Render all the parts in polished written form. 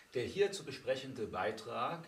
Der hier zu besprechende Beitrag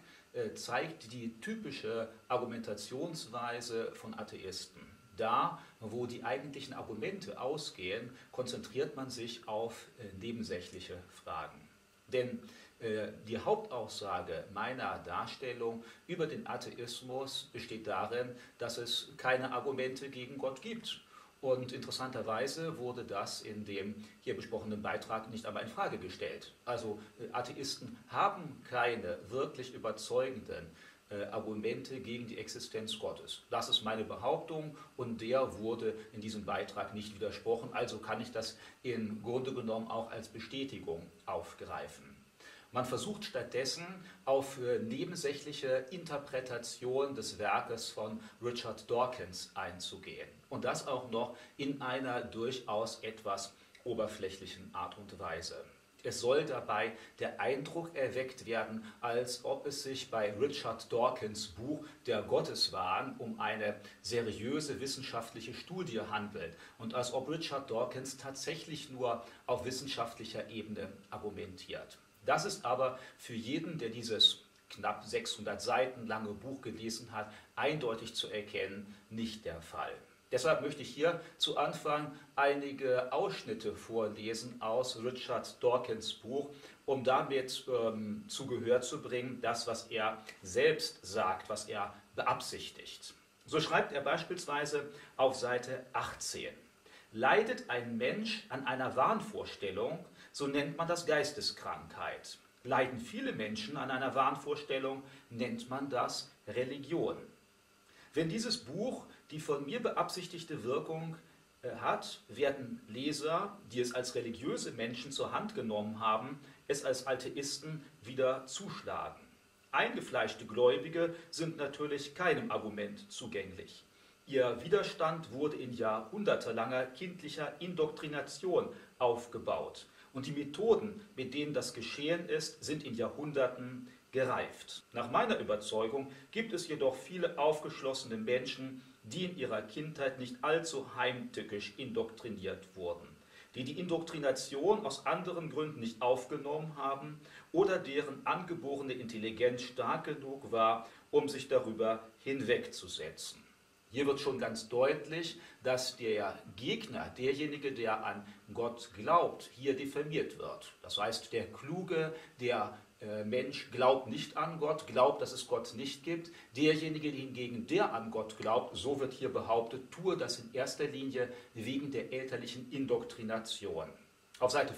zeigt die typische Argumentationsweise von Atheisten. Da, wo die eigentlichen Argumente ausgehen, konzentriert man sich auf nebensächliche Fragen. Denn die Hauptaussage meiner Darstellung über den Atheismus besteht darin, dass es keine Argumente gegen Gott gibt. Und interessanterweise wurde das in dem hier besprochenen Beitrag nicht einmal in Frage gestellt. Also Atheisten haben keine wirklich überzeugenden Argumente gegen die Existenz Gottes. Das ist meine Behauptung und der wurde in diesem Beitrag nicht widersprochen. Also kann ich das im Grunde genommen auch als Bestätigung aufgreifen. Man versucht stattdessen auf nebensächliche Interpretation des Werkes von Richard Dawkins einzugehen. Und das auch noch in einer durchaus etwas oberflächlichen Art und Weise. Es soll dabei der Eindruck erweckt werden, als ob es sich bei Richard Dawkins Buch Der Gotteswahn um eine seriöse wissenschaftliche Studie handelt und als ob Richard Dawkins tatsächlich nur auf wissenschaftlicher Ebene argumentiert. Das ist aber für jeden, der dieses knapp 600 Seiten lange Buch gelesen hat, eindeutig zu erkennen, nicht der Fall. Deshalb möchte ich hier zu Anfang einige Ausschnitte vorlesen aus Richard Dawkins Buch, um damit zu Gehör zu bringen, das, was er selbst sagt, was er beabsichtigt. So schreibt er beispielsweise auf Seite 18. Leidet ein Mensch an einer Wahnvorstellung, so nennt man das Geisteskrankheit. Leiden viele Menschen an einer Wahnvorstellung, nennt man das Religion. Wenn dieses Buch die von mir beabsichtigte Wirkung hat, werden Leser, die es als religiöse Menschen zur Hand genommen haben, es als Atheisten wieder zuschlagen. Eingefleischte Gläubige sind natürlich keinem Argument zugänglich. Ihr Widerstand wurde in jahrhundertelanger kindlicher Indoktrination aufgebaut. Und die Methoden, mit denen das geschehen ist, sind in Jahrhunderten gereift. Nach meiner Überzeugung gibt es jedoch viele aufgeschlossene Menschen, die in ihrer Kindheit nicht allzu heimtückisch indoktriniert wurden, die die Indoktrination aus anderen Gründen nicht aufgenommen haben oder deren angeborene Intelligenz stark genug war, um sich darüber hinwegzusetzen. Hier wird schon ganz deutlich, dass der Gegner, derjenige, der an Gott glaubt, hier diffamiert wird. Das heißt, der Kluge, der Mensch glaubt nicht an Gott, glaubt, dass es Gott nicht gibt. Derjenige hingegen, der an Gott glaubt, so wird hier behauptet, tue das in erster Linie wegen der elterlichen Indoktrination. Auf Seite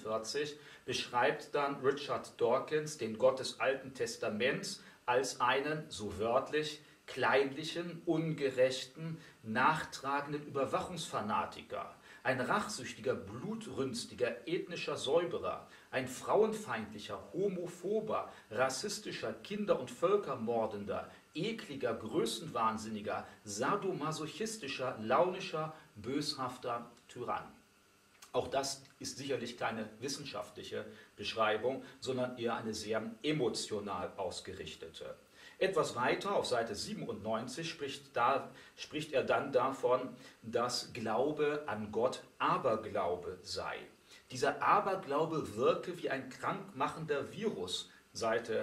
45 beschreibt dann Richard Dawkins den Gott des Alten Testaments als einen, so wörtlich, kleinlichen, ungerechten, nachtragenden Überwachungsfanatiker, ein rachsüchtiger, blutrünstiger, ethnischer Säuberer, ein frauenfeindlicher, homophober, rassistischer, Kinder- und Völkermordender, ekliger, größenwahnsinniger, sadomasochistischer, launischer, böshafter Tyrann. Auch das ist sicherlich keine wissenschaftliche Beschreibung, sondern eher eine sehr emotional ausgerichtete. Etwas weiter, auf Seite 97, spricht er dann davon, dass Glaube an Gott Aberglaube sei. Dieser Aberglaube wirke wie ein krankmachender Virus, Seite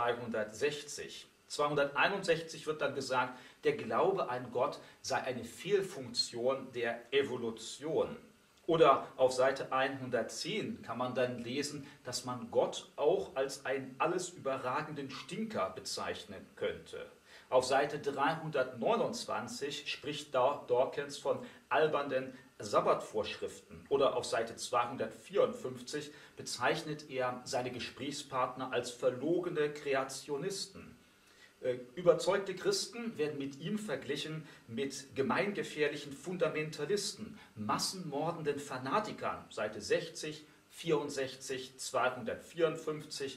260. 261 wird dann gesagt, der Glaube an Gott sei eine Fehlfunktion der Evolution. Oder auf Seite 110 kann man dann lesen, dass man Gott auch als einen alles überragenden Stinker bezeichnen könnte. Auf Seite 329 spricht Dawkins von albernen Sabbatvorschriften. Oder auf Seite 254 bezeichnet er seine Gesprächspartner als verlogene Kreationisten. Überzeugte Christen werden mit ihm verglichen mit gemeingefährlichen Fundamentalisten, massenmordenden Fanatikern, Seite 60, 64, 254,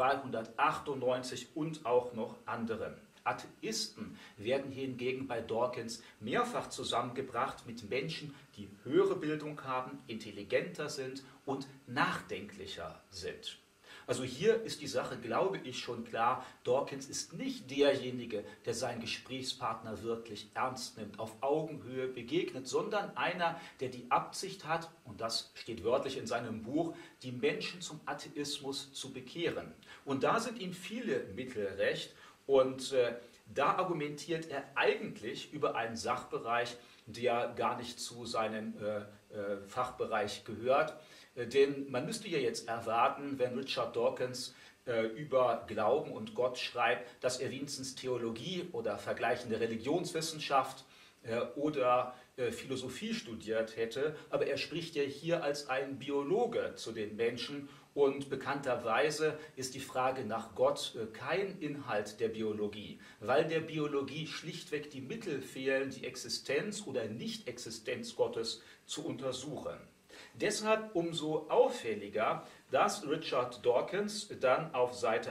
398 und auch noch anderen. Atheisten werden hingegen bei Dawkins mehrfach zusammengebracht mit Menschen, die höhere Bildung haben, intelligenter sind und nachdenklicher sind. Also hier ist die Sache, glaube ich, schon klar. Dawkins ist nicht derjenige, der seinen Gesprächspartner wirklich ernst nimmt, auf Augenhöhe begegnet, sondern einer, der die Absicht hat, und das steht wörtlich in seinem Buch, die Menschen zum Atheismus zu bekehren. Und da sind ihm viele Mittel recht und da argumentiert er eigentlich über einen Sachbereich, der gar nicht zu seinem Fachbereich gehört. Denn man müsste ja jetzt erwarten, wenn Richard Dawkins über Glauben und Gott schreibt, dass er wenigstens Theologie oder vergleichende Religionswissenschaft oder Philosophie studiert hätte. Aber er spricht ja hier als ein Biologe zu den Menschen. Und bekannterweise ist die Frage nach Gott kein Inhalt der Biologie, weil der Biologie schlichtweg die Mittel fehlen, die Existenz oder Nicht-Existenz Gottes zu untersuchen. Deshalb umso auffälliger, dass Richard Dawkins dann auf Seite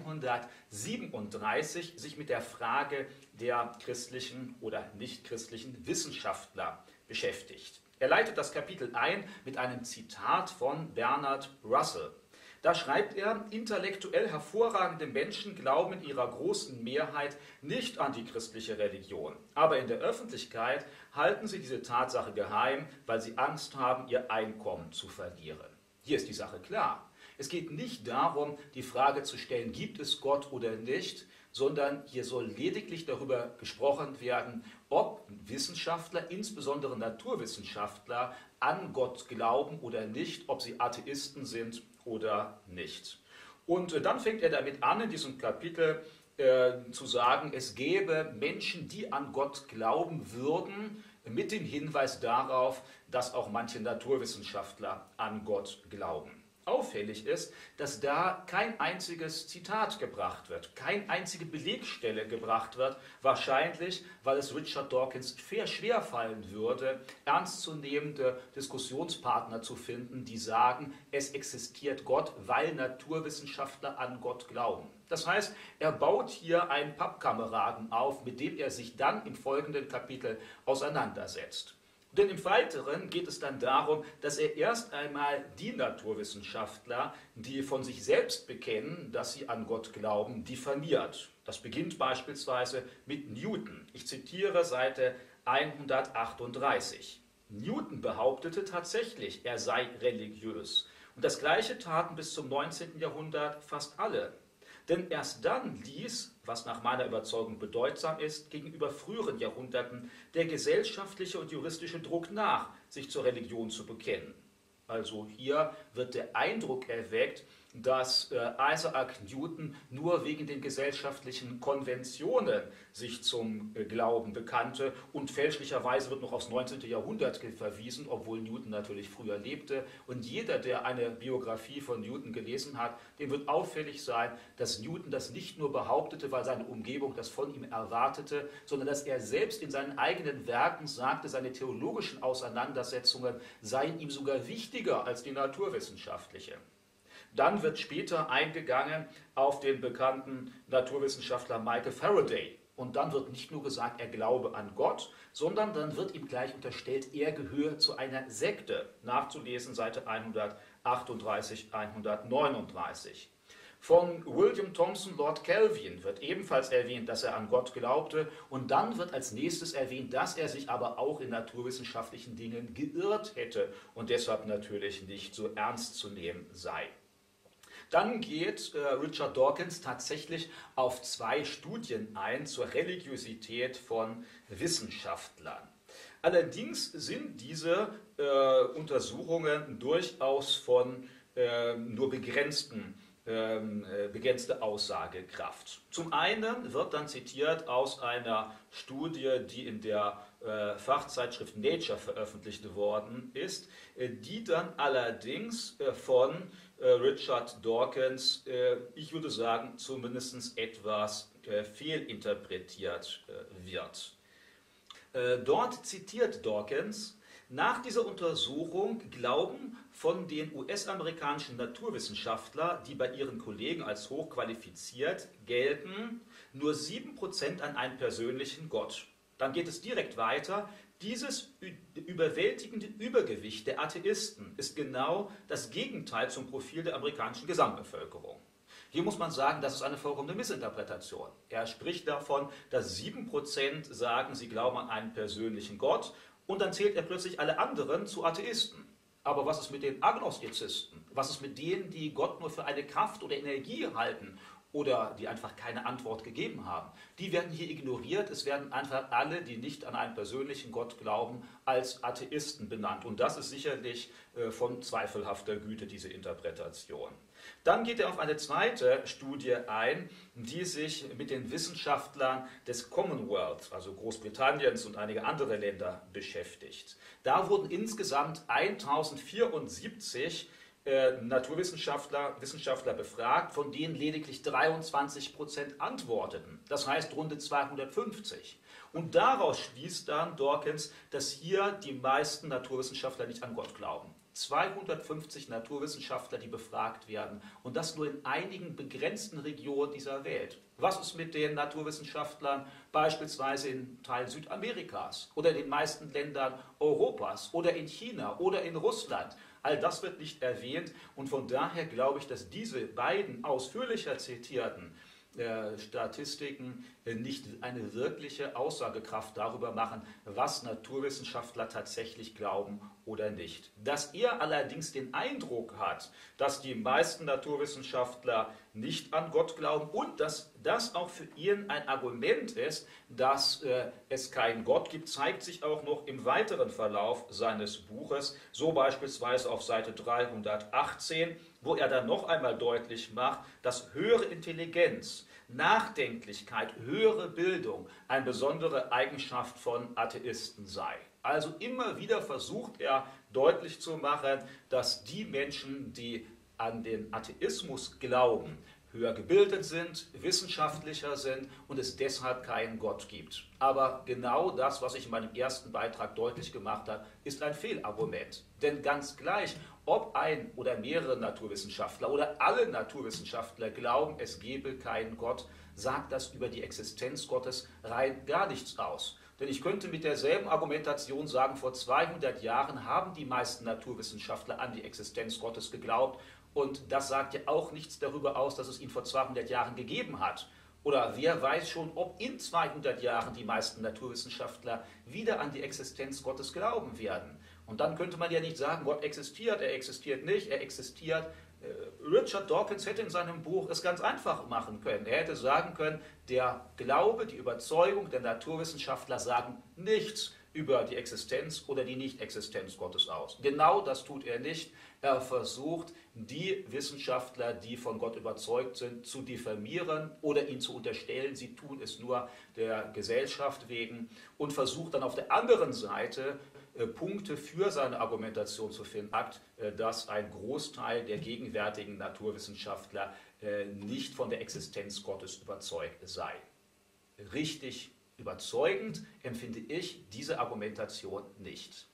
137 sich mit der Frage der christlichen oder nichtchristlichen Wissenschaftler beschäftigt. Er leitet das Kapitel ein mit einem Zitat von Bernard Russell. Da schreibt er, intellektuell hervorragende Menschen glauben in ihrer großen Mehrheit nicht an die christliche Religion. Aber in der Öffentlichkeit halten sie diese Tatsache geheim, weil sie Angst haben, ihr Einkommen zu verlieren. Hier ist die Sache klar. Es geht nicht darum, die Frage zu stellen, gibt es Gott oder nicht, sondern hier soll lediglich darüber gesprochen werden, ob Wissenschaftler, insbesondere Naturwissenschaftler, an Gott glauben oder nicht, ob sie Atheisten sind oder nicht. Und dann fängt er damit an, in diesem Kapitel zu sagen, es gäbe Menschen, die an Gott glauben würden, mit dem Hinweis darauf, dass auch manche Naturwissenschaftler an Gott glauben. Auffällig ist, dass da kein einziges Zitat gebracht wird, keine einzige Belegstelle gebracht wird, wahrscheinlich, weil es Richard Dawkins schwer fallen würde, ernstzunehmende Diskussionspartner zu finden, die sagen, es existiert Gott, weil Naturwissenschaftler an Gott glauben. Das heißt, er baut hier einen Pappkameraden auf, mit dem er sich dann im folgenden Kapitel auseinandersetzt. Denn im Weiteren geht es dann darum, dass er erst einmal die Naturwissenschaftler, die von sich selbst bekennen, dass sie an Gott glauben, diffamiert. Das beginnt beispielsweise mit Newton. Ich zitiere Seite 138. Newton behauptete tatsächlich, er sei religiös. Und das Gleiche taten bis zum 19. Jahrhundert fast alle. Denn erst dann ließ, was nach meiner Überzeugung bedeutsam ist, gegenüber früheren Jahrhunderten der gesellschaftliche und juristische Druck nach, sich zur Religion zu bekennen. Also hier wird der Eindruck erweckt, dass Isaac Newton nur wegen den gesellschaftlichen Konventionen sich zum Glauben bekannte und fälschlicherweise wird noch aufs 19. Jahrhundert verwiesen, obwohl Newton natürlich früher lebte. Und jeder, der eine Biografie von Newton gelesen hat, dem wird auffällig sein, dass Newton das nicht nur behauptete, weil seine Umgebung das von ihm erwartete, sondern dass er selbst in seinen eigenen Werken sagte, seine theologischen Auseinandersetzungen seien ihm sogar wichtiger als die naturwissenschaftliche. Dann wird später eingegangen auf den bekannten Naturwissenschaftler Michael Faraday. Und dann wird nicht nur gesagt, er glaube an Gott, sondern dann wird ihm gleich unterstellt, er gehöre zu einer Sekte. Nachzulesen Seite 138, 139. Von William Thomson Lord Kelvin wird ebenfalls erwähnt, dass er an Gott glaubte. Und dann wird als nächstes erwähnt, dass er sich aber auch in naturwissenschaftlichen Dingen geirrt hätte und deshalb natürlich nicht so ernst zu nehmen sei. Dann geht Richard Dawkins tatsächlich auf zwei Studien ein zur Religiosität von Wissenschaftlern. Allerdings sind diese Untersuchungen durchaus von nur begrenzte Aussagekraft. Zum einen wird dann zitiert aus einer Studie, die in der Fachzeitschrift Nature veröffentlicht worden ist, die dann allerdings von Richard Dawkins, ich würde sagen, zumindest etwas fehlinterpretiert wird. Dort zitiert Dawkins: Nach dieser Untersuchung glauben von den US-amerikanischen Naturwissenschaftlern, die bei ihren Kollegen als hochqualifiziert gelten, nur 7% an einen persönlichen Gott. Dann geht es direkt weiter. Dieses überwältigende Übergewicht der Atheisten ist genau das Gegenteil zum Profil der amerikanischen Gesamtbevölkerung. Hier muss man sagen, das ist eine vollkommene Missinterpretation. Er spricht davon, dass 7% sagen, sie glauben an einen persönlichen Gott, und dann zählt er plötzlich alle anderen zu Atheisten. Aber was ist mit den Agnostizisten? Was ist mit denen, die Gott nur für eine Kraft oder Energie halten oder die einfach keine Antwort gegeben haben? Die werden hier ignoriert. Es werden einfach alle, die nicht an einen persönlichen Gott glauben, als Atheisten benannt. Und das ist sicherlich von zweifelhafter Güte, diese Interpretation. Dann geht er auf eine zweite Studie ein, die sich mit den Wissenschaftlern des Commonwealth, also Großbritanniens und einige andere Länder, beschäftigt. Da wurden insgesamt 1074 Wissenschaftler befragt, von denen lediglich 23% antworteten. Das heißt rund 250. Und daraus schließt dann Dawkins, dass hier die meisten Naturwissenschaftler nicht an Gott glauben. 250 Naturwissenschaftler, die befragt werden, und das nur in einigen begrenzten Regionen dieser Welt. Was ist mit den Naturwissenschaftlern beispielsweise in Teilen Südamerikas oder in den meisten Ländern Europas oder in China oder in Russland? All das wird nicht erwähnt, und von daher glaube ich, dass diese beiden ausführlicher zitierten Statistiken nicht eine wirkliche Aussagekraft darüber machen, was Naturwissenschaftler tatsächlich glauben oder nicht. Dass er allerdings den Eindruck hat, dass die meisten Naturwissenschaftler nicht an Gott glauben und dass das auch für ihn ein Argument ist, dass es keinen Gott gibt, zeigt sich auch noch im weiteren Verlauf seines Buches, so beispielsweise auf Seite 318, wo er dann noch einmal deutlich macht, dass höhere Intelligenz, Nachdenklichkeit, höhere Bildung eine besondere Eigenschaft von Atheisten sei. Also immer wieder versucht er deutlich zu machen, dass die Menschen, die an den Atheismus glauben, höher gebildet sind, wissenschaftlicher sind und es deshalb keinen Gott gibt. Aber genau das, was ich in meinem ersten Beitrag deutlich gemacht habe, ist ein Fehlargument. Denn ganz gleich, ob ein oder mehrere Naturwissenschaftler oder alle Naturwissenschaftler glauben, es gebe keinen Gott, sagt das über die Existenz Gottes rein gar nichts aus. Denn ich könnte mit derselben Argumentation sagen, vor 200 Jahren haben die meisten Naturwissenschaftler an die Existenz Gottes geglaubt. Und das sagt ja auch nichts darüber aus, dass es ihn vor 200 Jahren gegeben hat. Oder wer weiß schon, ob in 200 Jahren die meisten Naturwissenschaftler wieder an die Existenz Gottes glauben werden. Und dann könnte man ja nicht sagen, Gott existiert, er existiert nicht, er existiert. Richard Dawkins hätte in seinem Buch es ganz einfach machen können. Er hätte sagen können, der Glaube, die Überzeugung der Naturwissenschaftler sagen nichts über die Existenz oder die Nicht-Existenz Gottes aus. Genau das tut er nicht. Er versucht, die Wissenschaftler, die von Gott überzeugt sind, zu diffamieren oder ihn zu unterstellen. Sie tun es nur der Gesellschaft wegen und versucht dann auf der anderen Seite Punkte für seine Argumentation zu finden, dass ein Großteil der gegenwärtigen Naturwissenschaftler nicht von der Existenz Gottes überzeugt sei. Richtig überzeugend empfinde ich diese Argumentation nicht.